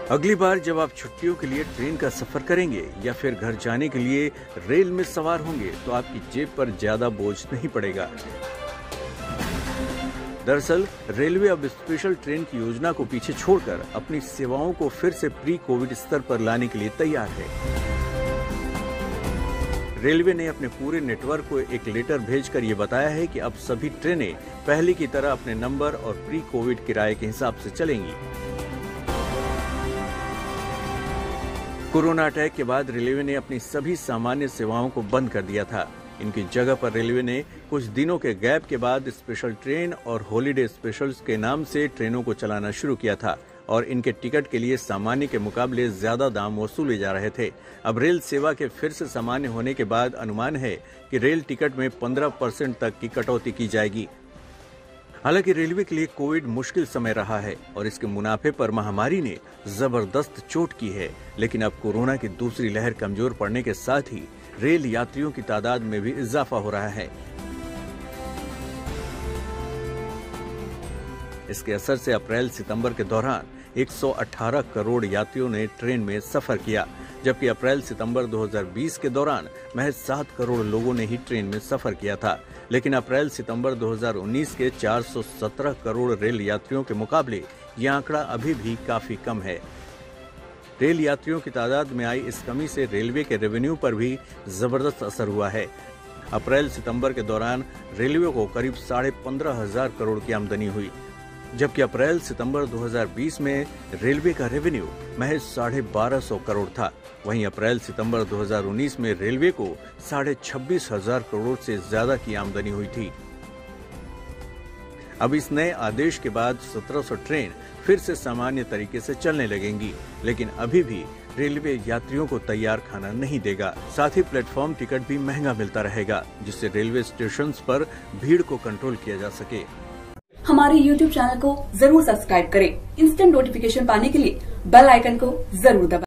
अगली बार जब आप छुट्टियों के लिए ट्रेन का सफर करेंगे या फिर घर जाने के लिए रेल में सवार होंगे तो आपकी जेब पर ज्यादा बोझ नहीं पड़ेगा। दरअसल रेलवे अब स्पेशल ट्रेन की योजना को पीछे छोड़कर अपनी सेवाओं को फिर से प्री कोविड स्तर पर लाने के लिए तैयार है। रेलवे ने अपने पूरे नेटवर्क को एक लेटर भेजकर ये बताया है कि अब सभी ट्रेनें पहले की तरह अपने नंबर और प्री कोविड किराए के हिसाब से चलेंगी। कोरोना अटैक के बाद रेलवे ने अपनी सभी सामान्य सेवाओं को बंद कर दिया था। इनकी जगह पर रेलवे ने कुछ दिनों के गैप के बाद स्पेशल ट्रेन और हॉलीडे स्पेशल्स के नाम से ट्रेनों को चलाना शुरू किया था और इनके टिकट के लिए सामान्य के मुकाबले ज्यादा दाम वसूले जा रहे थे। अब रेल सेवा के फिर से सामान्य होने के बाद अनुमान है कि रेल टिकट में 15% तक की कटौती की जाएगी। हालांकि रेलवे के लिए कोविड मुश्किल समय रहा है और इसके मुनाफे पर महामारी ने जबरदस्त चोट की है, लेकिन अब कोरोना की दूसरी लहर कमजोर पड़ने के साथ ही रेल यात्रियों की तादाद में भी इजाफा हो रहा है। इसके असर से अप्रैल-सितंबर के दौरान 118 करोड़ यात्रियों ने ट्रेन में सफर किया, जबकि अप्रैल-सितंबर 2020 के दौरान महज 7 करोड़ लोगों ने ही ट्रेन में सफर किया था। लेकिन अप्रैल-सितंबर 2019 के 417 करोड़ रेल यात्रियों के मुकाबले यह आंकड़ा अभी भी काफी कम है। रेल यात्रियों की तादाद में आई इस कमी से रेलवे के रेवेन्यू पर भी जबरदस्त असर हुआ है। अप्रैल-सितंबर के दौरान रेलवे को करीब 15,500 करोड़ की आमदनी हुई, जबकि अप्रैल-सितंबर 2020 में रेलवे का रेवेन्यू महज 1250 करोड़ था। वहीं अप्रैल-सितंबर 2019 में रेलवे को 26,500 करोड़ से ज्यादा की आमदनी हुई थी। अब इस नए आदेश के बाद 1700 ट्रेन फिर से सामान्य तरीके से चलने लगेंगी, लेकिन अभी भी रेलवे यात्रियों को तैयार खाना नहीं देगा। साथ ही प्लेटफॉर्म टिकट भी महंगा मिलता रहेगा, जिससे रेलवे स्टेशन पर भीड़ को कंट्रोल किया जा सके। हमारे YouTube चैनल को जरूर सब्सक्राइब करें। इंस्टेंट नोटिफिकेशन पाने के लिए बेल आइकन को जरूर दबाएं।